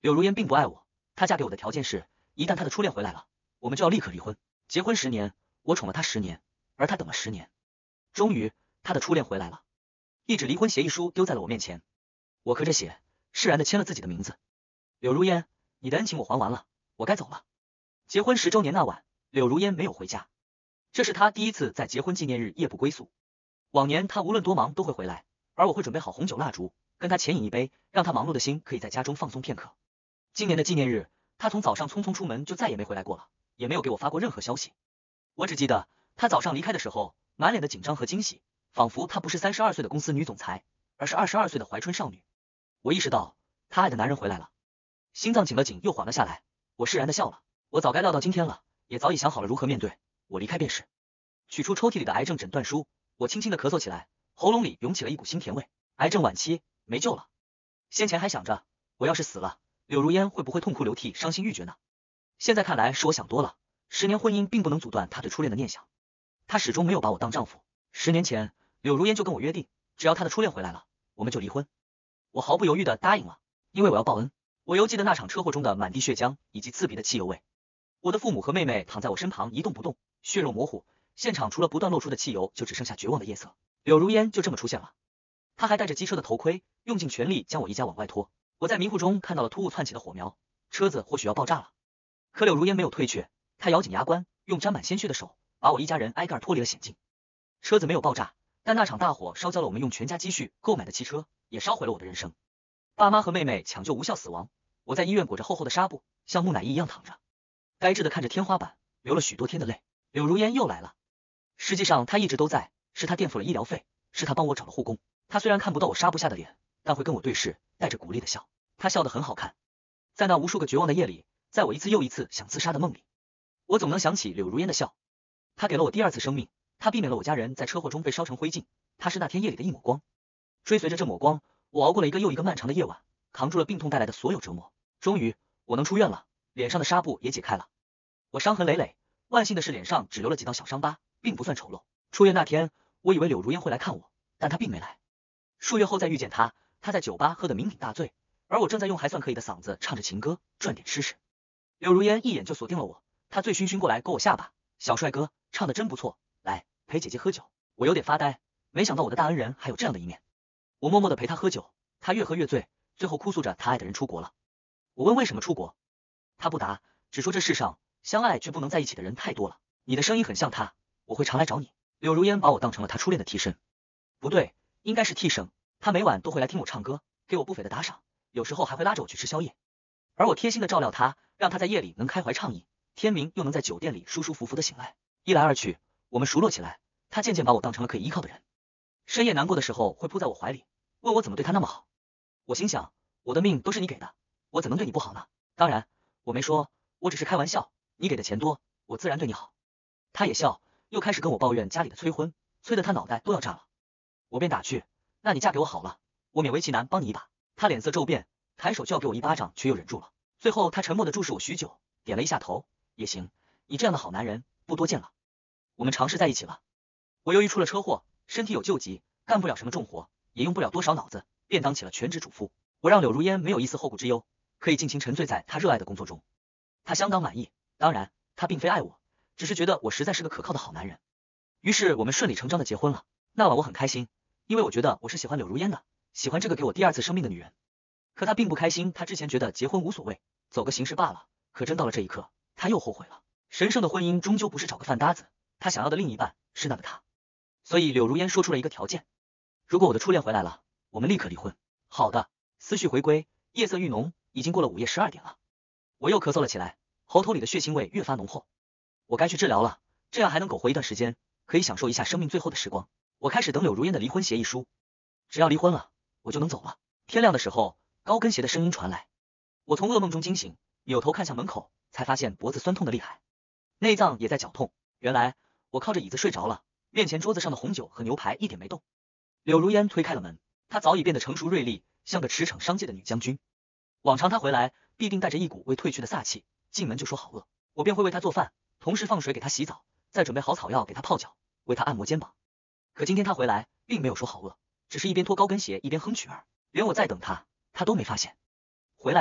柳如烟并不爱我，她嫁给我的条件是，一旦她的初恋回来了，我们就要立刻离婚。结婚10年，我宠了她10年，而她等了10年。终于，她的初恋回来了，一纸离婚协议书丢在了我面前，我磕着血，释然的签了自己的名字。柳如烟，你的恩情我还完了，我该走了。结婚10周年那晚，柳如烟没有回家，这是她第一次在结婚纪念日夜不归宿。往年她无论多忙都会回来，而我会准备好红酒蜡烛，跟她浅饮一杯，让她忙碌的心可以在家中放松片刻。今年的纪念日，她从早上匆匆出门就再也没回来过了，也没有给我发过任何消息。我只记得她早上离开的时候，满脸的紧张和惊喜，仿佛她不是32岁的公司女总裁，而是22岁的怀春少女。我意识到她爱的男人回来了，心脏紧了紧又缓了下来，我释然的笑了。我早该料到今天了，也早已想好了如何面对。我离开便是，取出抽屉里的癌症诊断书，我轻轻的咳嗽起来，喉咙里涌起了一股腥甜味。癌症晚期，没救了。先前还想着，我要是死了，柳如烟会不会痛哭流涕、伤心欲绝呢？现在看来是我想多了。10年婚姻并不能阻断她对初恋的念想，她始终没有把我当丈夫。10年前，柳如烟就跟我约定，只要她的初恋回来了，我们就离婚。我毫不犹豫的答应了，因为我要报恩。我犹记得那场车祸中的满地血浆以及刺鼻的汽油味。我的父母和妹妹躺在我身旁一动不动，血肉模糊，现场除了不断露出的汽油，就只剩下绝望的夜色。柳如烟就这么出现了，她还戴着机车的头盔，用尽全力将我一家往外拖。我在迷糊中看到了突兀窜起的火苗，车子或许要爆炸了。可柳如烟没有退却，她咬紧牙关，用沾满鲜血的手把我一家人挨个脱离了险境。车子没有爆炸，但那场大火烧焦了我们用全家积蓄购买的汽车，也烧毁了我的人生。爸妈和妹妹抢救无效死亡，我在医院裹着厚厚的纱布，像木乃伊一样躺着，呆滞的看着天花板，流了许多天的泪。柳如烟又来了，实际上她一直都在，是她垫付了医疗费，是她帮我找了护工。她虽然看不到我纱布下的脸，但会跟我对视，带着鼓励的笑。她笑得很好看。在那无数个绝望的夜里，在我一次又一次想自杀的梦里，我总能想起柳如烟的笑。她给了我第2次生命，她避免了我家人在车祸中被烧成灰烬，她是那天夜里的一抹光。追随着这抹光，我熬过了一个又一个漫长的夜晚，扛住了病痛带来的所有折磨。终于，我能出院了，脸上的纱布也解开了。我伤痕累累，万幸的是脸上只留了几道小伤疤，并不算丑陋。出院那天，我以为柳如烟会来看我，但她并没来。数月后再遇见她，她在酒吧喝得酩酊大醉，而我正在用还算可以的嗓子唱着情歌，赚点吃食。柳如烟一眼就锁定了我，她醉醺醺过来勾我下巴，小帅哥，唱得真不错，来陪姐姐喝酒。我有点发呆，没想到我的大恩人还有这样的一面。我默默地陪她喝酒，她越喝越醉，最后哭诉着她爱的人出国了。我问为什么出国，她不答，只说这世上相爱却不能在一起的人太多了。你的声音很像他，我会常来找你。柳如烟把我当成了她初恋的替身，不对，应该是替身。她每晚都会来听我唱歌，给我不菲的打赏，有时候还会拉着我去吃宵夜，而我贴心的照料她，让她在夜里能开怀畅饮，天明又能在酒店里舒舒服服的醒来。一来二去，我们熟络起来，她渐渐把我当成了可以依靠的人。深夜难过的时候会扑在我怀里，问我怎么对她那么好。我心想，我的命都是你给的，我怎能对你不好呢？当然，我没说，我只是开玩笑，你给的钱多，我自然对你好。她也笑，又开始跟我抱怨家里的催婚，催得她脑袋都要炸了。我便打趣，那你嫁给我好了，我勉为其难帮你一把。她脸色骤变，抬手就要给我一巴掌，却又忍住了。最后她沉默地注视我许久，点了一下头，也行，你这样的好男人不多见了。我们尝试在一起了。我由于出了车祸，身体有旧疾，干不了什么重活，也用不了多少脑子，便当起了全职主妇。我让柳如烟没有一丝后顾之忧，可以尽情沉醉在她热爱的工作中。她相当满意，当然，她并非爱我，只是觉得我实在是个可靠的好男人。于是我们顺理成章的结婚了。那晚我很开心，因为我觉得我是喜欢柳如烟的，喜欢这个给我第2次生命的女人。可她并不开心，她之前觉得结婚无所谓，走个形式罢了，可真到了这一刻，她又后悔了。神圣的婚姻终究不是找个饭搭子，她想要的另一半是那个他。所以柳如烟说出了一个条件，如果我的初恋回来了，我们立刻离婚。好的。思绪回归，夜色愈浓，已经过了午夜12点了。我又咳嗽了起来，喉头里的血腥味越发浓厚。我该去治疗了，这样还能苟活一段时间，可以享受一下生命最后的时光。我开始等柳如烟的离婚协议书，只要离婚了，我就能走了。天亮的时候，高跟鞋的声音传来，我从噩梦中惊醒，扭头看向门口，才发现脖子酸痛的厉害，内脏也在绞痛。原来我靠着椅子睡着了，面前桌子上的红酒和牛排一点没动。柳如烟推开了门，她早已变得成熟锐利，像个驰骋商界的女将军。往常她回来必定带着一股未褪去的飒气，进门就说好饿，我便会为她做饭，同时放水给她洗澡，再准备好草药给她泡脚，为她按摩肩膀。可今天她回来并没有说好饿，只是一边脱高跟鞋一边哼曲儿，连我在等她，她都没发现。回来了，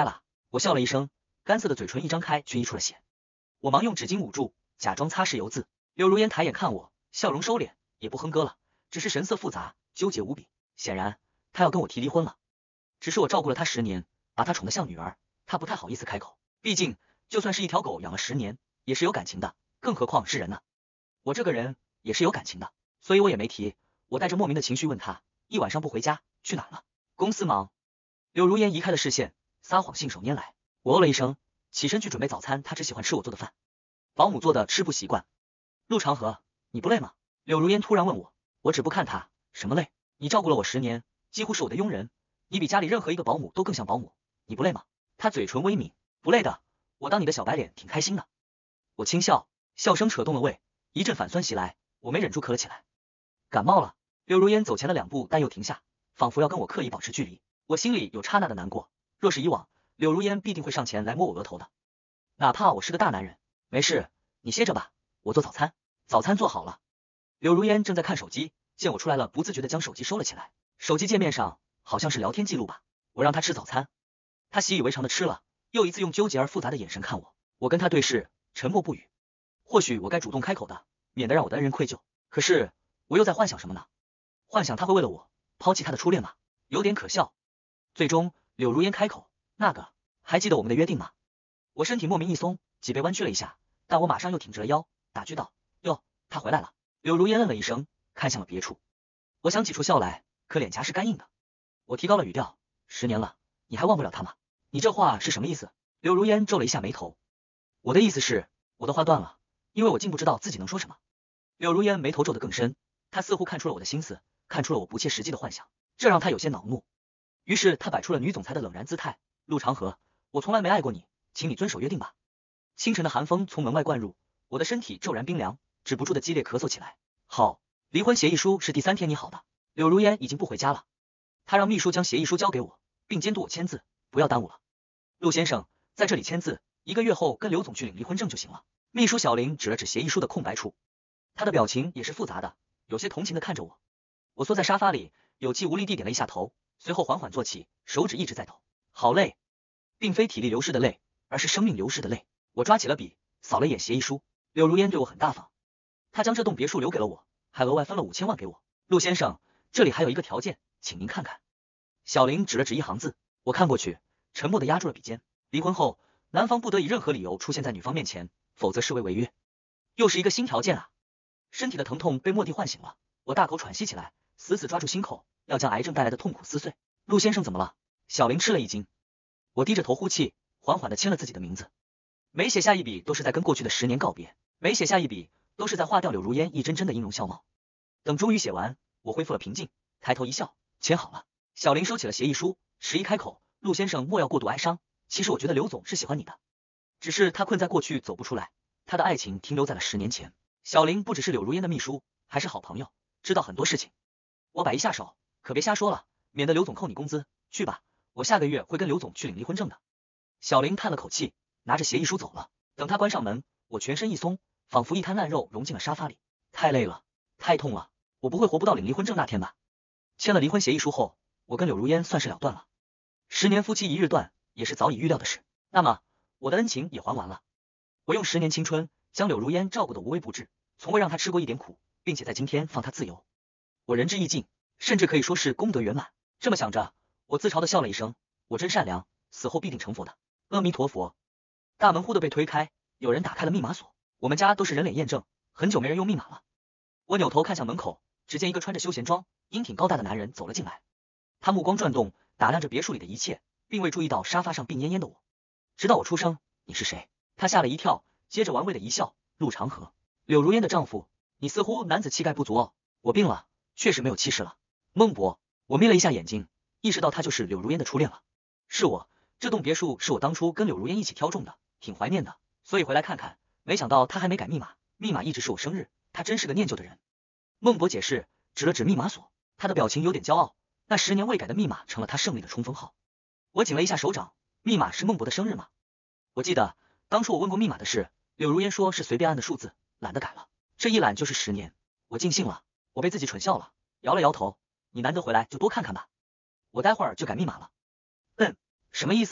我笑了一声，干涩的嘴唇一张开，均溢出了血。我忙用纸巾捂住，假装擦拭油渍。柳如烟抬眼看我，笑容收敛，也不哼歌了，只是神色复杂，纠结无比。显然，她要跟我提离婚了。只是我照顾了她10年，把她宠得像女儿，她不太好意思开口。毕竟，就算是一条狗养了10年，也是有感情的，更何况是人呢？我这个人也是有感情的，所以我也没提。我带着莫名的情绪问她，一晚上不回家，去哪儿了？公司忙。柳如烟移开了视线，撒谎信手拈来。我哦了一声，起身去准备早餐。她只喜欢吃我做的饭，保姆做的吃不习惯。陆长河，你不累吗？柳如烟突然问我。我只不看她，什么累？你照顾了我10年，几乎是我的佣人，你比家里任何一个保姆都更像保姆，你不累吗？她嘴唇微抿，不累的，我当你的小白脸挺开心的。我轻笑，笑声扯动了胃，一阵反酸袭来，我没忍住咳了起来。感冒了。柳如烟走前了2步，但又停下，仿佛要跟我刻意保持距离。我心里有刹那的难过，若是以往，柳如烟必定会上前来摸我额头的，哪怕我是个大男人。没事，你歇着吧，我做早餐。早餐做好了。柳如烟正在看手机，见我出来了，不自觉地将手机收了起来。手机界面上好像是聊天记录吧。我让她吃早餐，她习以为常的吃了，又一次用纠结而复杂的眼神看我。我跟她对视，沉默不语。或许我该主动开口的，免得让我的恩人愧疚。可是我又在幻想什么呢？幻想他会为了我抛弃他的初恋吗？有点可笑。最终，柳如烟开口：“那个，还记得我们的约定吗？”我身体莫名一松，脊背弯曲了一下，但我马上又挺直了腰，打趣道：“哟，他回来了。”柳如烟嗯了一声，看向了别处。我想挤出笑来，可脸颊是干硬的。我提高了语调：“10年了，你还忘不了他吗？你这话是什么意思？”柳如烟皱了一下眉头。我的意思是，我的话断了，因为我竟不知道自己能说什么。柳如烟眉头皱得更深，她似乎看出了我的心思，看出了我不切实际的幻想，这让她有些恼怒。于是她摆出了女总裁的冷然姿态：“陆长河，我从来没爱过你，请你遵守约定吧。”清晨的寒风从门外灌入，我的身体骤然冰凉，止不住的激烈咳嗽起来。好，离婚协议书是第3天拟好的。柳如烟已经不回家了，她让秘书将协议书交给我，并监督我签字，不要耽误了。陆先生，在这里签字，1个月后跟刘总去领离婚证就行了。秘书小林指了指协议书的空白处，他的表情也是复杂的，有些同情的看着我。我缩在沙发里，有气无力地点了一下头，随后缓缓坐起，手指一直在抖。好累，并非体力流失的累，而是生命流失的累。我抓起了笔，扫了一眼协议书。柳如烟对我很大方，她将这栋别墅留给了我，还额外分了5000万给我。陆先生，这里还有一个条件，请您看看。小林指了指一行字，我看过去，沉默地压住了笔尖。离婚后，男方不得以任何理由出现在女方面前，否则视为违约。又是一个新条件啊！身体的疼痛被蓦地唤醒了，我大口喘息起来，死死抓住心口，要将癌症带来的痛苦撕碎。陆先生怎么了？小林吃了一惊。我低着头呼气，缓缓地签了自己的名字。每写下一笔，都是在跟过去的10年告别；每写下一笔，都是在划掉柳如烟一帧帧的音容笑貌。等终于写完，我恢复了平静，抬头一笑，签好了。小林收起了协议书，迟疑开口：“陆先生莫要过度哀伤，其实我觉得刘总是喜欢你的，只是他困在过去走不出来，他的爱情停留在了10年前。”小林不只是柳如烟的秘书，还是好朋友，知道很多事情。我摆一下手，可别瞎说了，免得刘总扣你工资。去吧，我下个月会跟刘总去领离婚证的。小林叹了口气，拿着协议书走了。等他关上门，我全身一松，仿佛一滩烂肉融进了沙发里。太累了，太痛了，我不会活不到领离婚证那天吧？签了离婚协议书后，我跟柳如烟算是了断了。10年夫妻一日断，也是早已预料的事。那么，我的恩情也还完了。我用10年青春将柳如烟照顾得无微不至，从未让她吃过一点苦，并且在今天放她自由。我仁至义尽，甚至可以说是功德圆满。这么想着，我自嘲的笑了一声，我真善良，死后必定成佛的。阿弥陀佛。大门忽地被推开，有人打开了密码锁。我们家都是人脸验证，很久没人用密码了。我扭头看向门口，只见一个穿着休闲装、英挺高大的男人走了进来。他目光转动，打量着别墅里的一切，并未注意到沙发上病恹恹的我。直到我出声：“你是谁？”他吓了一跳，接着玩味的一笑：“陆长河，柳如烟的丈夫。你似乎男子气概不足哦。”我病了，确实没有气势了。孟博，我眯了一下眼睛，意识到他就是柳如烟的初恋了。是我，这栋别墅是我当初跟柳如烟一起挑中的，挺怀念的，所以回来看看。没想到他还没改密码，密码一直是我生日，他真是个念旧的人。孟博解释，指了指密码锁，他的表情有点骄傲，那10年未改的密码成了他胜利的冲锋号。我紧了一下手掌，密码是孟博的生日吗？我记得当初我问过密码的事，柳如烟说是随便按的数字，懒得改了。这一懒就是10年，我尽兴了，我被自己蠢笑了，摇了摇头。你难得回来就多看看吧，我待会儿就改密码了。什么意思？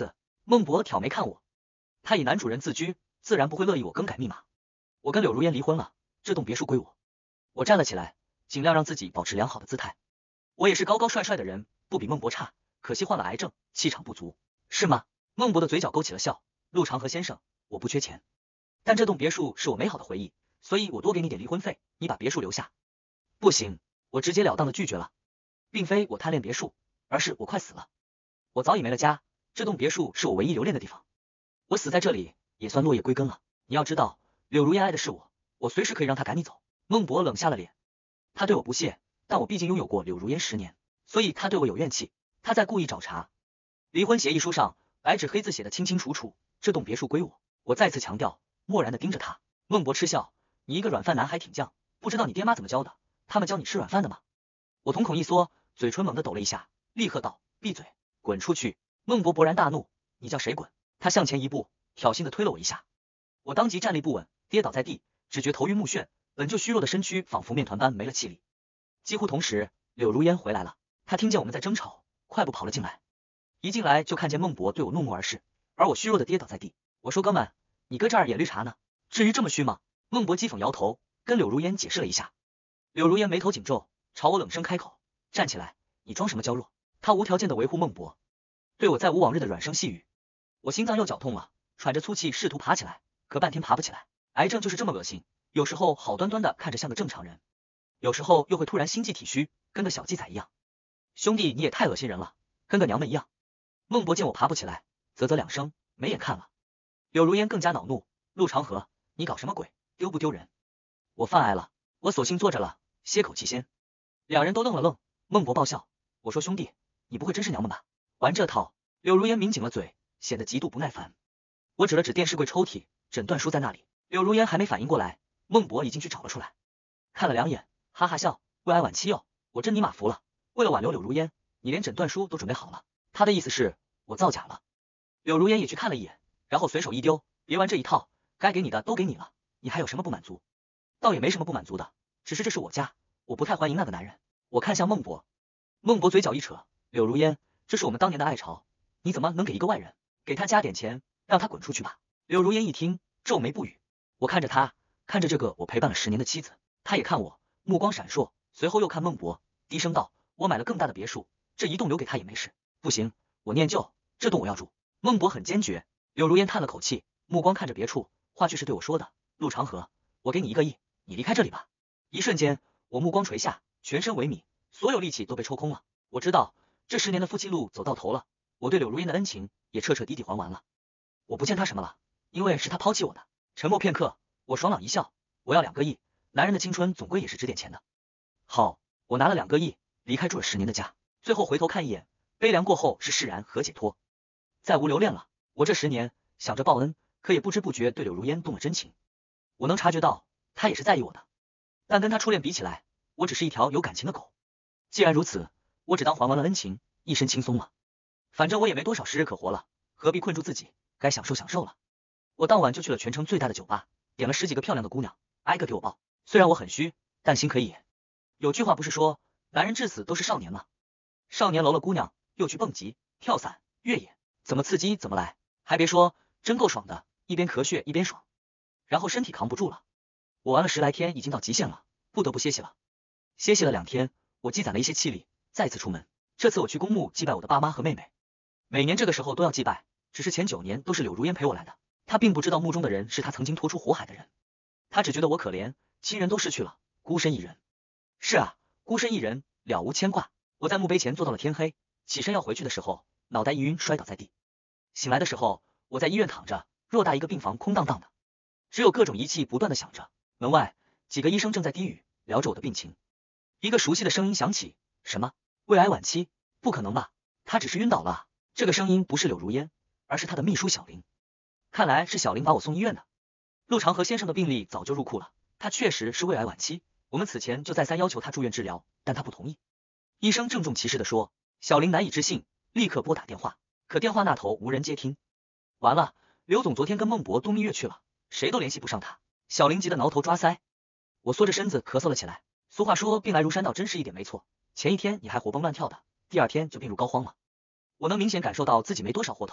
孟博挑眉看我，他以男主人自居，自然不会乐意我更改密码。我跟柳如烟离婚了，这栋别墅归我。我站了起来，尽量让自己保持良好的姿态。我也是高高帅帅的人，不比孟博差，可惜患了癌症，气场不足，是吗？孟博的嘴角勾起了笑。陆长河先生，我不缺钱，但这栋别墅是我美好的回忆，所以我多给你点离婚费，你把别墅留下。不行，我直截了当的拒绝了。并非我贪恋别墅，而是我快死了。我早已没了家，这栋别墅是我唯一留恋的地方。我死在这里也算落叶归根了。你要知道，柳如烟爱的是我，我随时可以让她赶你走。孟博冷下了脸，他对我不屑，但我毕竟拥有过柳如烟10年，所以他对我有怨气，他在故意找茬。离婚协议书上白纸黑字写的清清楚楚，这栋别墅归我。我再次强调，漠然的盯着他。孟博嗤笑，你一个软饭男还挺犟，不知道你爹妈怎么教的，他们教你吃软饭的吗？我瞳孔一缩，嘴唇猛地抖了一下，立刻道，闭嘴，滚出去。孟博勃然大怒，你叫谁滚？他向前一步，挑衅的推了我一下，我当即站立不稳，跌倒在地，只觉头晕目眩，本就虚弱的身躯仿佛面团般没了气力。几乎同时，柳如烟回来了，她听见我们在争吵，快步跑了进来。一进来就看见孟博对我怒目而视，而我虚弱的跌倒在地。我说哥们，你搁这儿演绿茶呢？至于这么虚吗？孟博讥讽摇头，跟柳如烟解释了一下。柳如烟眉头紧皱，朝我冷声开口，站起来，你装什么娇弱？她无条件的维护孟博，对我再无往日的软声细语。我心脏又绞痛了，喘着粗气试图爬起来，可半天爬不起来。癌症就是这么恶心，有时候好端端的看着像个正常人，有时候又会突然心悸体虚，跟个小鸡仔一样。兄弟，你也太恶心人了，跟个娘们一样。孟博见我爬不起来，啧啧两声，没眼看了。柳如烟更加恼怒，陆长河，你搞什么鬼，丢不丢人？我犯癌了，我索性坐着了，歇口气先。两人都愣了愣，孟博爆笑，我说兄弟，你不会真是娘们吧？玩这套？柳如烟抿紧了嘴，显得极度不耐烦。我指了指电视柜抽屉，诊断书在那里。柳如烟还没反应过来，孟博已经去找了出来，看了两眼，哈哈笑，胃癌晚期哟，我真尼玛服了。为了挽留柳如烟，你连诊断书都准备好了。他的意思是我造假了。柳如烟也去看了一眼，然后随手一丢，别玩这一套，该给你的都给你了，你还有什么不满足？倒也没什么不满足的，只是这是我家，我不太欢迎那个男人。我看向孟博，孟博嘴角一扯，柳如烟，这是我们当年的爱巢，你怎么能给一个外人？给他加点钱，让他滚出去吧。柳如烟一听，皱眉不语。我看着他，看着这个我陪伴了10年的妻子，他也看我，目光闪烁，随后又看孟博，低声道，我买了更大的别墅，这一栋留给他也没事。不行，我念旧，这栋我要住。孟博很坚决。柳如烟叹了口气，目光看着别处，话却是对我说的，陆长河，我给你1个亿，你离开这里吧。一瞬间，我目光垂下，全身萎靡，所有力气都被抽空了。我知道这10年的夫妻路走到头了，我对柳如烟的恩情也彻彻底底还完了。我不欠他什么了，因为是他抛弃我的。沉默片刻，我爽朗一笑，我要2个亿，男人的青春总归也是值点钱的。好，我拿了2个亿，离开住了10年的家，最后回头看一眼，悲凉过后是释然和解脱，再无留恋了。我这10年想着报恩，可也不知不觉对柳如烟动了真情。我能察觉到他也是在意我的，但跟他初恋比起来，我只是一条有感情的狗。既然如此，我只当还完了恩情，一身轻松了。反正我也没多少时日可活了，何必困住自己，该享受享受了。我当晚就去了全城最大的酒吧，点了10几个漂亮的姑娘，挨个给我抱。虽然我很虚，但心可以演。有句话不是说，男人至死都是少年吗？少年搂了姑娘，又去蹦极、跳伞、越野，怎么刺激怎么来。还别说，真够爽的，一边咳血一边爽。然后身体扛不住了，我玩了10来天，已经到极限了，不得不歇息了。歇息了2天，我积攒了一些气力，再次出门。这次我去公墓祭拜我的爸妈和妹妹。每年这个时候都要祭拜，只是前9年都是柳如烟陪我来的。他并不知道墓中的人是他曾经拖出火海的人，他只觉得我可怜，亲人都失去了，孤身一人。是啊，孤身一人，了无牵挂。我在墓碑前坐到了天黑，起身要回去的时候，脑袋一晕，摔倒在地。醒来的时候，我在医院躺着，偌大一个病房空荡荡的，只有各种仪器不断的响着。门外几个医生正在低语，聊着我的病情。一个熟悉的声音响起，什么？胃癌晚期？不可能吧，他只是晕倒了啊。这个声音不是柳如烟，而是他的秘书小林。看来是小林把我送医院的。陆长河先生的病历早就入库了，他确实是胃癌晚期，我们此前就再三要求他住院治疗，但他不同意。医生郑重其事地说。小林难以置信，立刻拨打电话，可电话那头无人接听。完了，刘总昨天跟孟博度蜜月去了，谁都联系不上他。小林急得挠头抓腮。我缩着身子咳嗽了起来。俗话说病来如山倒，真是一点没错。前一天你还活蹦乱跳的，第2天就病入膏肓了。我能明显感受到自己没多少活头了，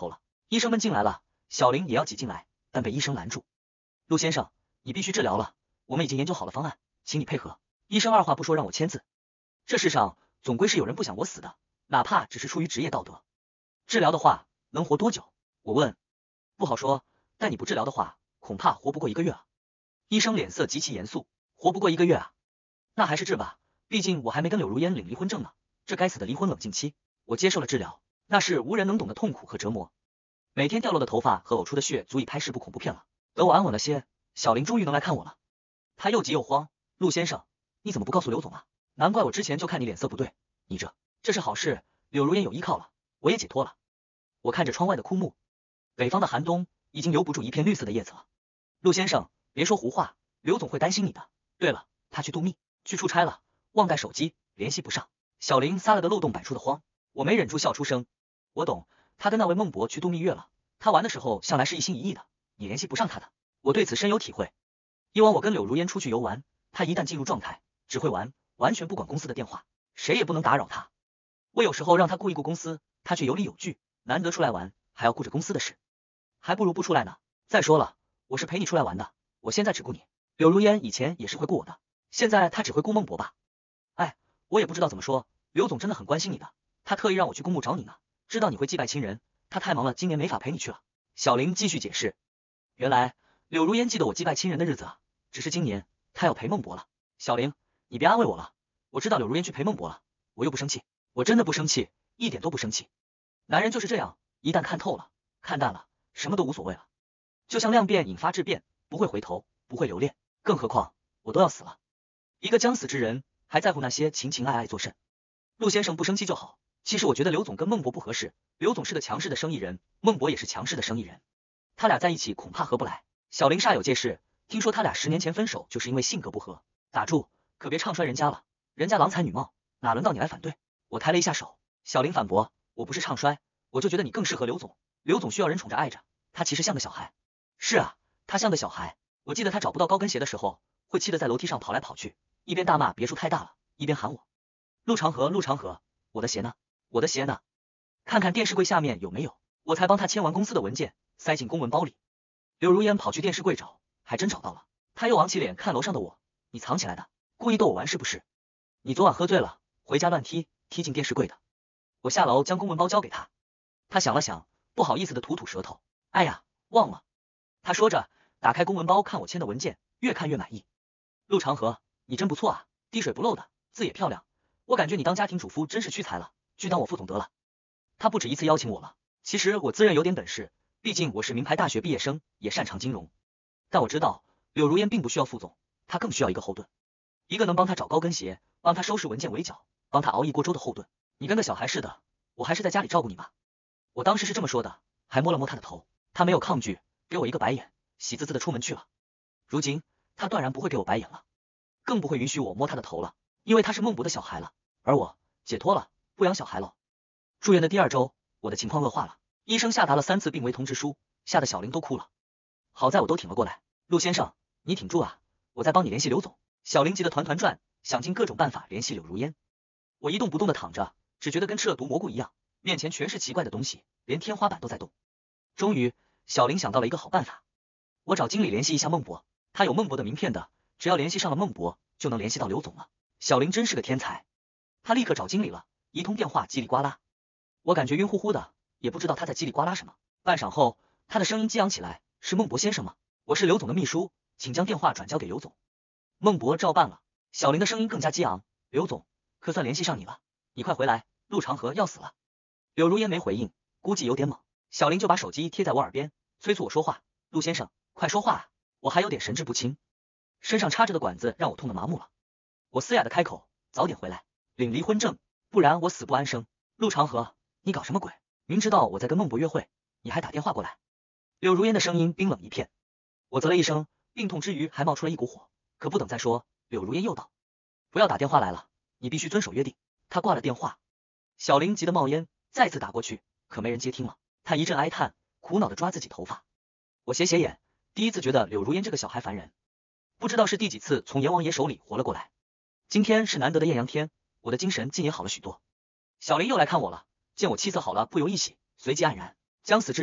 医生们进来了，小林也要挤进来，但被医生拦住。陆先生，你必须治疗了，我们已经研究好了方案，请你配合。医生二话不说让我签字。这世上总归是有人不想我死的，哪怕只是出于职业道德。治疗的话，能活多久？我问。不好说，但你不治疗的话，恐怕活不过1个月啊。医生脸色极其严肃，活不过1个月啊？那还是治吧，毕竟我还没跟柳如烟领离婚证呢。这该死的离婚冷静期，我接受了治疗，那是无人能懂的痛苦和折磨。每天掉落的头发和呕出的血足以拍10部恐怖片了。等我安稳了些，小林终于能来看我了。他又急又慌，陆先生，你怎么不告诉刘总啊？难怪我之前就看你脸色不对，你这是好事，柳如烟有依靠了，我也解脱了。我看着窗外的枯木，北方的寒冬已经留不住一片绿色的叶子了。陆先生，别说胡话，刘总会担心你的。对了，他去度蜜，去出差了，忘带手机，联系不上。小林撒了个漏洞百出的慌，我没忍住笑出声。我懂，他跟那位孟博去度蜜月了，他玩的时候向来是一心一意的，你联系不上他的，我对此深有体会。以往我跟柳如烟出去游玩，他一旦进入状态，只会玩，完全不管公司的电话，谁也不能打扰他。我有时候让他顾一顾公司，他却有理有据，难得出来玩，还要顾着公司的事，还不如不出来呢。再说了，我是陪你出来玩的，我现在只顾你。柳如烟以前也是会顾我的，现在他只会顾孟博吧？哎，我也不知道怎么说，刘总真的很关心你的，他特意让我去公墓找你呢，知道你会祭拜亲人，他太忙了，今年没法陪你去了。小林继续解释，原来柳如烟记得我祭拜亲人的日子啊，只是今年他要陪孟博了。小林，你别安慰我了，我知道柳如烟去陪孟博了，我又不生气，我真的不生气，一点都不生气。男人就是这样，一旦看透了，看淡了，什么都无所谓了。就像量变引发质变，不会回头，不会留恋，更何况我都要死了，一个将死之人还在乎那些情情爱爱作甚？陆先生不生气就好。其实我觉得刘总跟孟博不合适，刘总是个强势的生意人，孟博也是强势的生意人，他俩在一起恐怕合不来。小林煞有介事，听说他俩10年前分手就是因为性格不合。打住，可别唱衰人家了，人家郎才女貌，哪轮到你来反对？我抬了一下手。小林反驳，我不是唱衰，我就觉得你更适合刘总，刘总需要人宠着爱着，他其实像个小孩。是啊，他像个小孩，我记得他找不到高跟鞋的时候，会气得在楼梯上跑来跑去，一边大骂别墅太大了，一边喊我陆长河，陆长河，我的鞋呢？我的鞋呢？看看电视柜下面有没有。我才帮他签完公司的文件，塞进公文包里。柳如烟跑去电视柜找，还真找到了。他又昂起脸看楼上的我，你藏起来的，故意逗我玩是不是？你昨晚喝醉了，回家乱踢进电视柜的。我下楼将公文包交给他，他想了想，不好意思的吐吐舌头，哎呀，忘了。他说着，打开公文包看我签的文件，越看越满意。陆长河，你真不错啊，滴水不漏的，字也漂亮，我感觉你当家庭主夫真是屈才了，去当我副总得了。他不止一次邀请我了，其实我自认有点本事，毕竟我是名牌大学毕业生，也擅长金融。但我知道柳如烟并不需要副总，她更需要一个后盾，一个能帮她找高跟鞋，帮她收拾文件围剿，帮她熬一锅粥的后盾。你跟个小孩似的，我还是在家里照顾你吧。我当时是这么说的，还摸了摸他的头，他没有抗拒，给我一个白眼，喜滋滋的出门去了。如今他断然不会给我白眼了，更不会允许我摸他的头了，因为他是孟博的小孩了，而我解脱了，不养小孩了。住院的第2周，我的情况恶化了，医生下达了3次病危通知书，吓得小林都哭了。好在我都挺了过来。陆先生，你挺住啊，我再帮你联系刘总。小林急得团团转，想尽各种办法联系柳如烟。我一动不动的躺着，只觉得跟吃了毒蘑菇一样，面前全是奇怪的东西，连天花板都在动。终于，小林想到了一个好办法，我找经理联系一下孟博，他有孟博的名片的，只要联系上了孟博，就能联系到刘总了。小林真是个天才，他立刻找经理了，一通电话叽里呱啦，我感觉晕乎乎的，也不知道他在叽里呱啦什么。半晌后，他的声音激昂起来，是孟博先生吗？我是刘总的秘书，请将电话转交给刘总。孟博照办了。小林的声音更加激昂，刘总，可算联系上你了，你快回来，陆长河要死了。柳如烟没回应，估计有点懵。小林就把手机贴在我耳边，催促我说话，陆先生，快说话啊！我还有点神志不清，身上插着的管子让我痛得麻木了。我嘶哑的开口，早点回来，领离婚证，不然我死不安生。陆长河，你搞什么鬼？明知道我在跟孟博约会，你还打电话过来。柳如烟的声音冰冷一片，我啧了一声，病痛之余还冒出了一股火，可不等再说，柳如烟又道，不要打电话来了，你必须遵守约定。他挂了电话。小林急得冒烟，再次打过去，可没人接听了。他一阵哀叹，苦恼地抓自己头发。我斜斜眼，第一次觉得柳如烟这个小孩烦人，不知道是第几次从阎王爷手里活了过来。今天是难得的艳阳天，我的精神竟也好了许多。小林又来看我了，见我气色好了，不由一喜，随即黯然。将死之人，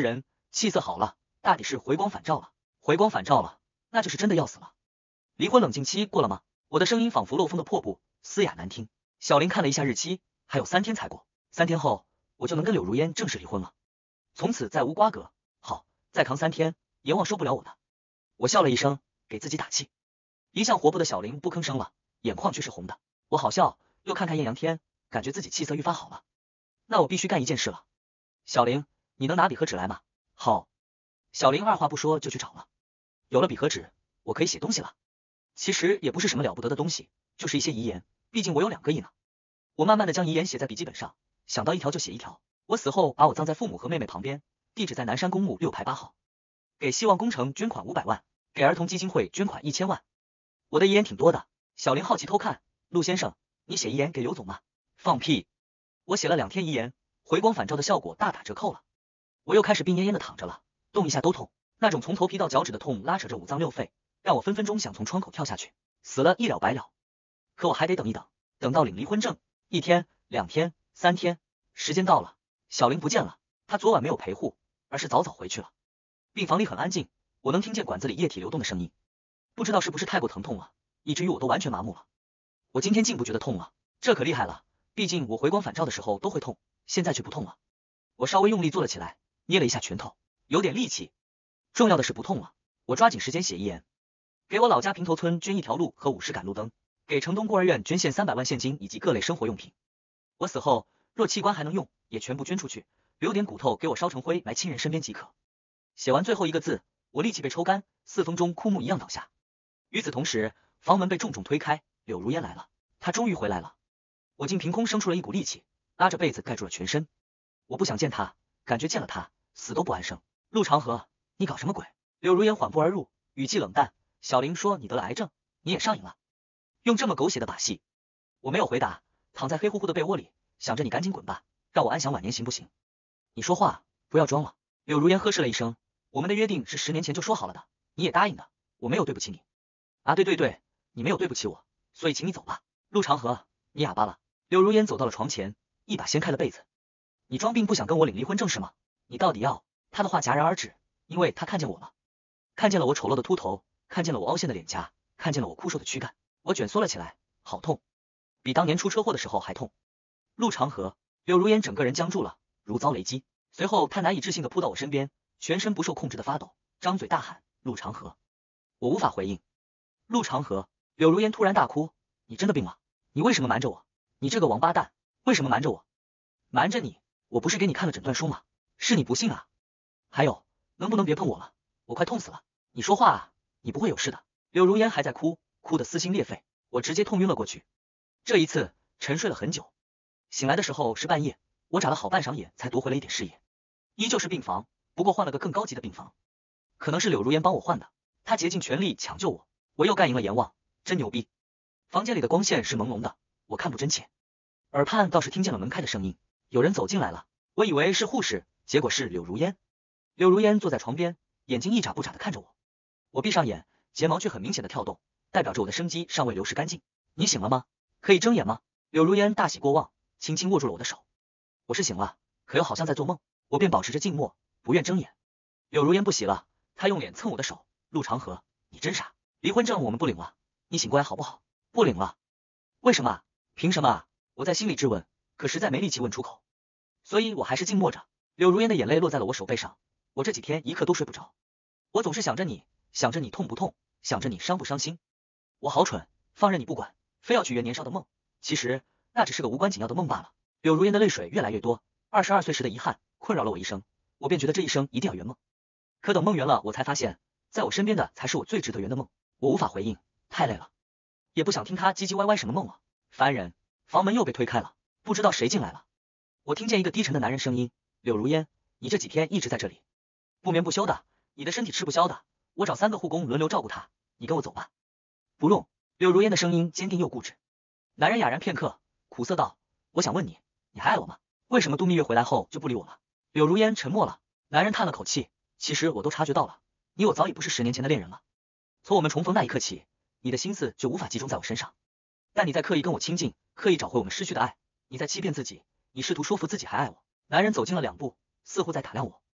气色好了，大抵是回光返照了。回光返照了，那就是真的要死了。离婚冷静期过了吗？我的声音仿佛漏风的破布，嘶哑难听。小林看了一下日期，还有3天才过，3天后我就能跟柳如烟正式离婚了，从此再无瓜葛。好，再扛3天，阎王受不了我的。我笑了一声，给自己打气。一向活泼的小林不吭声了，眼眶却是红的。我好笑，又看看艳阳天，感觉自己气色愈发好了。那我必须干一件事了。小林，你能拿笔和纸来吗？好。小林二话不说就去找了。有了笔和纸，我可以写东西了。其实也不是什么了不得的东西，就是一些遗言，毕竟我有2个亿呢。我慢慢的将遗言写在笔记本上，想到一条就写一条。我死后把我葬在父母和妹妹旁边，地址在南山公墓6排8号。给希望工程捐款500万，给儿童基金会捐款1000万。我的遗言挺多的。小林好奇偷看，陆先生，你写遗言给刘总吗？放屁！我写了2天遗言，回光返照的效果大打折扣了。我又开始病恹恹的躺着了，动一下都痛，那种从头皮到脚趾的痛拉扯着5脏6肺，让我分分钟想从窗口跳下去，死了一了百了。可我还得等一等，等到领离婚证，1天、2天、3天，时间到了，小林不见了，他昨晚没有陪护，而是早早回去了。病房里很安静，我能听见管子里液体流动的声音。不知道是不是太过疼痛了，以至于我都完全麻木了。我今天竟不觉得痛了，这可厉害了，毕竟我回光返照的时候都会痛，现在却不痛了。我稍微用力坐了起来，捏了一下拳头，有点力气。重要的是不痛了。我抓紧时间写遗言，给我老家平头村捐1条路和50杆路灯，给城东孤儿院捐献300万现金以及各类生活用品。我死后若器官还能用，也全部捐出去，留点骨头给我烧成灰埋亲人身边即可。写完最后一个字，我力气被抽干，似风中枯木一样倒下。与此同时，房门被重重推开，柳如烟来了，她终于回来了。我竟凭空生出了一股力气，拉着被子盖住了全身。我不想见她，感觉见了她死都不安生。陆长河，你搞什么鬼？柳如烟缓步而入，语气冷淡。小林说你得了癌症，你也上瘾了，用这么狗血的把戏。我没有回答，躺在黑乎乎的被窝里，想着你赶紧滚吧，让我安享晚年行不行？你说话不要装了。柳如烟呵斥了一声，我们的约定是10年前就说好了的，你也答应的，我没有对不起你。啊，对，你没有对不起我，所以请你走吧。陆长河，你哑巴了。柳如烟走到了床前，一把掀开了被子。你装病不想跟我领离婚证是吗？你到底要？他的话戛然而止，因为他看见我了，看见了我丑陋的秃头，看见了我凹陷的脸颊，看见了我枯瘦的躯干。我卷缩了起来，好痛，比当年出车祸的时候还痛。陆长河，柳如烟整个人僵住了，如遭雷击。随后他难以置信地扑到我身边，全身不受控制的发抖，张嘴大喊陆长河。我无法回应。陆长河，柳如烟突然大哭，你真的病了？你为什么瞒着我？你这个王八蛋，为什么瞒着我？瞒着你？我不是给你看了诊断书吗？是你不信啊。还有，能不能别碰我了？我快痛死了。你说话啊，你不会有事的。柳如烟还在哭，哭得撕心裂肺，我直接痛晕了过去。这一次沉睡了很久，醒来的时候是半夜，我眨了好半晌眼才夺回了一点视野。依旧是病房，不过换了个更高级的病房。可能是柳如烟帮我换的，她竭尽全力抢救我，我又干赢了阎王，真牛逼。房间里的光线是朦胧的，我看不真切，耳畔倒是听见了门开的声音，有人走进来了。我以为是护士，结果是柳如烟。柳如烟坐在床边，眼睛一眨不眨的看着我。我闭上眼，睫毛却很明显的跳动，代表着我的生机尚未流失干净。你醒了吗？可以睁眼吗？柳如烟大喜过望，轻轻握住了我的手。我是醒了，可又好像在做梦，我便保持着静默，不愿睁眼。柳如烟不喜了，她用脸蹭我的手。陆长河，你真傻，离婚证我们不领了，你醒过来好不好？不领了。为什么啊？凭什么啊？我在心里质问，可实在没力气问出口，所以我还是静默着。柳如烟的眼泪落在了我手背上，我这几天一刻都睡不着，我总是想着你，想着你痛不痛，想着你伤不伤心。我好蠢，放任你不管，非要取悦年少的梦，其实那只是个无关紧要的梦罢了。柳如烟的泪水越来越多，22岁时的遗憾困扰了我一生，我便觉得这一生一定要圆梦。可等梦圆了，我才发现，在我身边的才是我最值得圆的梦。我无法回应，太累了，也不想听他唧唧歪歪什么梦了，烦人。房门又被推开了，不知道谁进来了。我听见一个低沉的男人声音，柳如烟，你这几天一直在这里，不眠不休的，你的身体吃不消的，我找3个护工轮流照顾他，你跟我走吧。不用。柳如烟的声音坚定又固执。男人哑然片刻，苦涩道，我想问你，你还爱我吗？为什么度蜜月回来后就不理我了？柳如烟沉默了。男人叹了口气，其实我都察觉到了，你我早已不是10年前的恋人了。从我们重逢那一刻起，你的心思就无法集中在我身上，但你在刻意跟我亲近，刻意找回我们失去的爱，你在欺骗自己，你试图说服自己还爱我。男人走近了2步，似乎在打量我。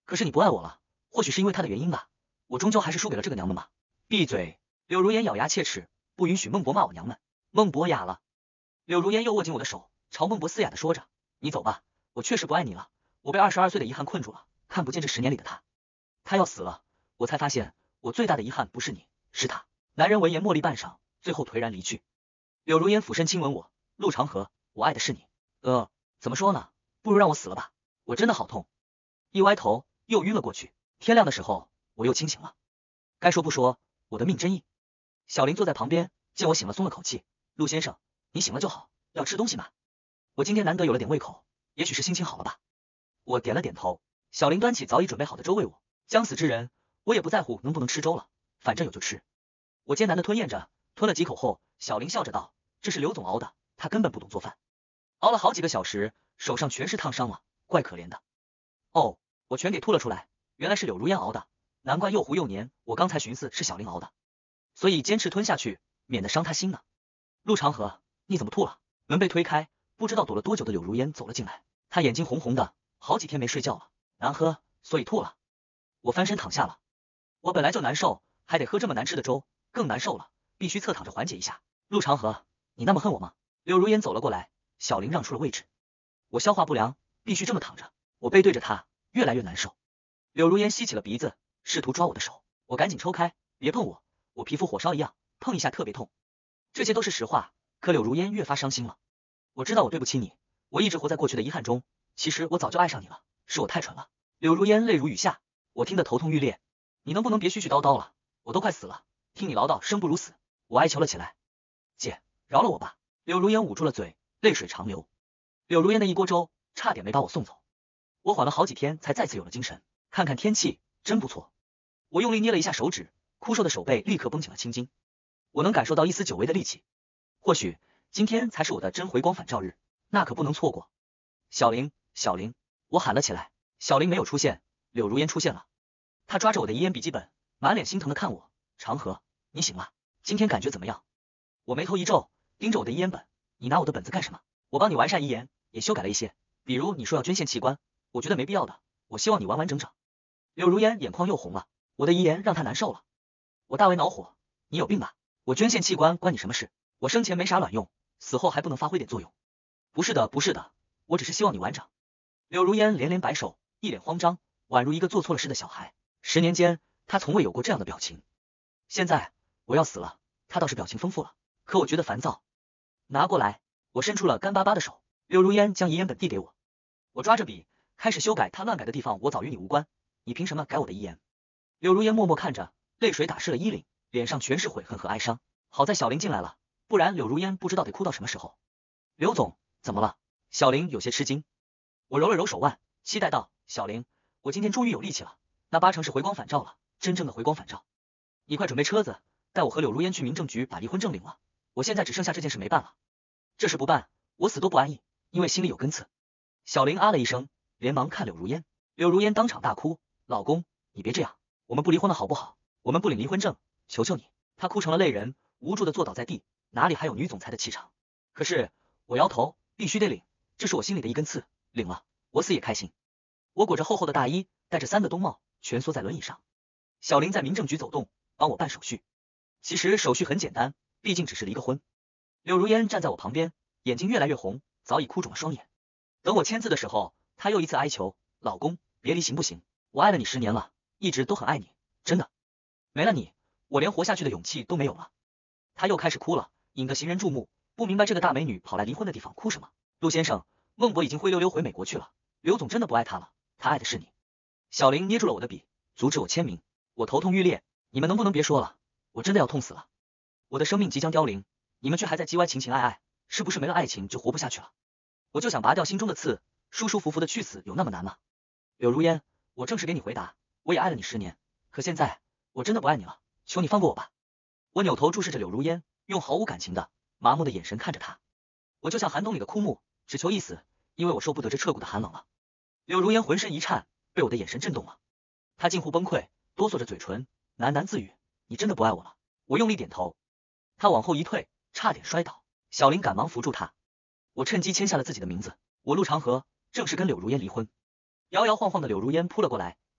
可是你不爱我了，或许是因为他的原因吧，我终究还是输给了这个娘们吧。闭嘴！柳如烟咬牙切齿，不允许孟博骂我娘们。孟博哑了。柳如烟又握紧我的手，朝孟博嘶哑的说着：你走吧，我确实不爱你了，我被22岁的遗憾困住了，看不见这10年里的他。他要死了，我才发现我最大的遗憾不是你，是他。男人闻言默立半晌，最后颓然离去。柳如烟俯身亲吻我，陆长河，我爱的是你。怎么说呢？不如让我死了吧，我真的好痛。一歪头又晕了过去。天亮的时候我又清醒了。该说不说，我的命真硬。小林坐在旁边，见我醒了松了口气。陆先生，你醒了就好，要吃东西吗？我今天难得有了点胃口，也许是心情好了吧。我点了点头。小林端起早已准备好的粥喂我。将死之人，我也不在乎能不能吃粥了，反正有就吃。我艰难的吞咽着，吞了几口后，小林笑着道：这是刘总熬的，他根本不懂做饭，熬了好几个小时，手上全是烫伤了，怪可怜的。哦，我全给吐了出来，原来是柳如烟熬的，难怪又糊又黏，我刚才寻思是小林熬的，所以坚持吞下去，免得伤他心呢。陆长河，你怎么吐了？门被推开，不知道躲了多久的柳如烟走了进来，她眼睛红红的，好几天没睡觉了，难喝，所以吐了。我翻身躺下了，我本来就难受，还得喝这么难吃的粥，更难受了，必须侧躺着缓解一下。陆长河，你那么恨我吗？柳如烟走了过来，小林让出了位置。我消化不良，必须这么躺着。我背对着他，越来越难受。柳如烟吸起了鼻子，试图抓我的手，我赶紧抽开，别碰我，我皮肤火烧一样，碰一下特别痛。这些都是实话，可柳如烟越发伤心了。我知道我对不起你，我一直活在过去的遗憾中，其实我早就爱上你了，是我太蠢了。柳如烟泪如雨下，我听得头痛欲裂。你能不能别絮絮叨叨了，我都快死了，听你唠叨生不如死。我哀求了起来。姐，饶了我吧。柳如烟捂住了嘴，泪水长流。柳如烟的一锅粥差点没把我送走。我缓了好几天才再次有了精神，看看天气真不错。我用力捏了一下手指，枯瘦的手背立刻绷紧了青筋。我能感受到一丝久违的力气，或许今天才是我的真回光返照日，那可不能错过。小林，小林，我喊了起来。小林没有出现，柳如烟出现了。他抓着我的遗言笔记本，满脸心疼的看我。长河，你醒了，今天感觉怎么样？我眉头一皱，盯着我的遗言本。你拿我的本子干什么？我帮你完善遗言，也修改了一些，比如你说要捐献器官，我觉得没必要的，我希望你完完整整。柳如烟眼眶又红了，我的遗言让她难受了。我大为恼火，你有病吧？我捐献器官关你什么事？我生前没啥卵用，死后还不能发挥点作用？不是的，不是的，我只是希望你完整。柳如烟连连摆手，一脸慌张，宛如一个做错了事的小孩。10年间，她从未有过这样的表情。现在我要死了，她倒是表情丰富了，可我觉得烦躁。拿过来，我伸出了干巴巴的手。柳如烟将遗言本递给我，我抓着笔开始修改她乱改的地方，我早与你无关，你凭什么改我的遗言？柳如烟默默看着，泪水打湿了衣领，脸上全是悔恨和哀伤。好在小林进来了，不然柳如烟不知道得哭到什么时候。刘总，怎么了？小林有些吃惊。我揉了揉手腕，期待道：小林，我今天终于有力气了，那8成是回光返照了，真正的回光返照。你快准备车子，带我和柳如烟去民政局把离婚证领了，我现在只剩下这件事没办了。这事不办，我死都不安逸，因为心里有根刺。小林啊了一声，连忙看柳如烟。柳如烟当场大哭：老公，你别这样，我们不离婚了好不好？我们不领离婚证，求求你。她哭成了泪人，无助的坐倒在地，哪里还有女总裁的气场？可是我摇头，必须得领，这是我心里的一根刺，领了我死也开心。我裹着厚厚的大衣，戴着3个冬帽，蜷缩在轮椅上。小林在民政局走动，帮我办手续。其实手续很简单，毕竟只是离个婚。柳如烟站在我旁边，眼睛越来越红，早已哭肿了双眼。等我签字的时候，她又一次哀求：老公，别离行不行？我爱了你10年了，一直都很爱你，真的。没了你，我连活下去的勇气都没有了。她又开始哭了，引得行人注目，不明白这个大美女跑来离婚的地方哭什么。陆先生，孟博已经灰溜溜回美国去了，刘总真的不爱他了，他爱的是你。小林捏住了我的笔，阻止我签名。我头痛欲裂，你们能不能别说了？我真的要痛死了。我的生命即将凋零，你们却还在叽歪情情爱爱，是不是没了爱情就活不下去了？我就想拔掉心中的刺，舒舒服服的去死，有那么难吗？柳如烟，我正式给你回答，我也爱了你10年，可现在我真的不爱你了，求你放过我吧。我扭头注视着柳如烟，用毫无感情的麻木的眼神看着她。我就像寒冬里的枯木，只求一死，因为我受不得这彻骨的寒冷了。柳如烟浑身一颤，被我的眼神震动了，她近乎崩溃，哆嗦着嘴唇，喃喃自语：你真的不爱我了？我用力点头。她往后一退，差点摔倒，小林赶忙扶住她。我趁机签下了自己的名字，我陆长河正式跟柳如烟离婚。摇摇晃晃的柳如烟扑了过来，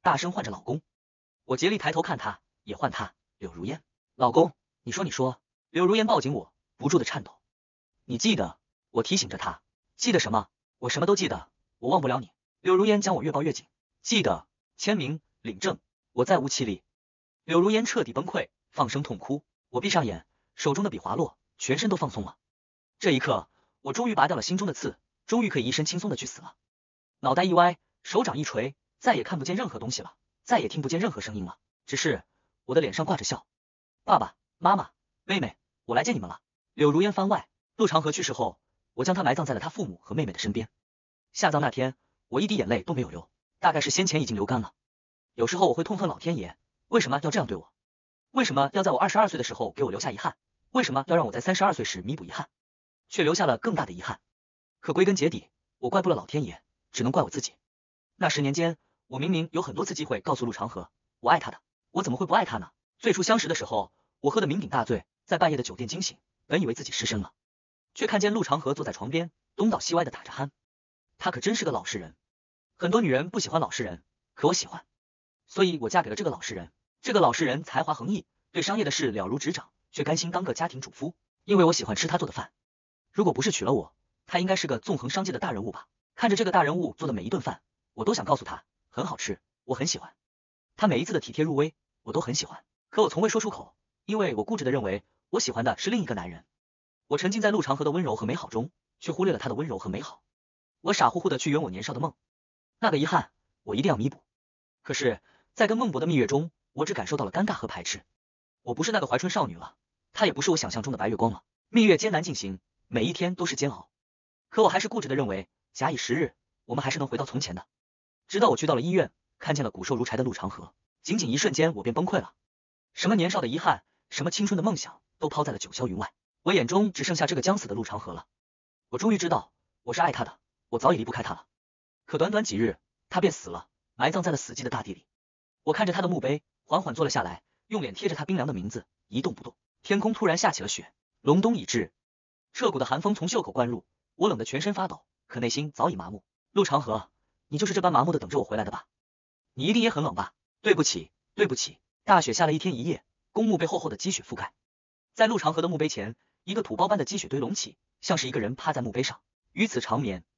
大声唤着老公。我竭力抬头看他，也唤他柳如烟。老公，你说。柳如烟抱紧我，不住的颤抖。你记得？我提醒着他。记得什么？我什么都记得，我忘不了你。柳如烟将我越抱越紧。记得签名领证，我再无气力。柳如烟彻底崩溃，放声痛哭。我闭上眼，手中的笔滑落，全身都放松了。这一刻，我终于拔掉了心中的刺，终于可以一身轻松的去死了。脑袋一歪，手掌一垂，再也看不见任何东西了，再也听不见任何声音了。只是我的脸上挂着笑。爸爸妈妈妹妹，我来见你们了。柳如烟番外，陆长河去世后，我将他埋葬在了他父母和妹妹的身边。下葬那天，我一滴眼泪都没有流，大概是先前已经流干了。有时候我会痛恨老天爷，为什么要这样对我？为什么要在我22岁的时候给我留下遗憾？为什么要让我在32岁时弥补遗憾，却留下了更大的遗憾？可归根结底，我怪不了老天爷，只能怪我自己。那10年间，我明明有很多次机会告诉陆长河，我爱他的，我怎么会不爱他呢？最初相识的时候，我喝得酩酊大醉，在半夜的酒店惊醒，本以为自己失身了，却看见陆长河坐在床边，东倒西歪的打着鼾。他可真是个老实人。很多女人不喜欢老实人，可我喜欢，所以我嫁给了这个老实人。这个老实人才华横溢，对商业的事了如指掌，却甘心当个家庭主夫，因为我喜欢吃他做的饭。如果不是娶了我，他应该是个纵横商界的大人物吧。看着这个大人物做的每一顿饭，我都想告诉他很好吃，我很喜欢。他每一次的体贴入微，我都很喜欢，可我从未说出口，因为我固执的认为我喜欢的是另一个男人。我沉浸在陆长河的温柔和美好中，却忽略了他的温柔和美好。我傻乎乎的去圆我年少的梦，那个遗憾我一定要弥补。可是，在跟孟博的蜜月中，我只感受到了尴尬和排斥。我不是那个怀春少女了，她也不是我想象中的白月光了。蜜月艰难进行，每一天都是煎熬，可我还是固执的认为，假以时日，我们还是能回到从前的。直到我去到了医院，看见了骨瘦如柴的陆长河，仅仅一瞬间我便崩溃了。什么年少的遗憾，什么青春的梦想，都抛在了九霄云外，我眼中只剩下这个将死的陆长河了。我终于知道，我是爱他的，我早已离不开他了。可短短几日，他便死了，埋葬在了死寂的大地里。我看着他的墓碑，缓缓坐了下来，用脸贴着他冰凉的名字，一动不动。天空突然下起了雪，隆冬已至，彻骨的寒风从袖口灌入，我冷得全身发抖，可内心早已麻木。陆长河，你就是这般麻木的等着我回来的吧？你一定也很冷吧？对不起，对不起。大雪下了一天一夜，公墓被厚厚的积雪覆盖。在陆长河的墓碑前，一个土包般的积雪堆隆起，像是一个人趴在墓碑上，于此长眠。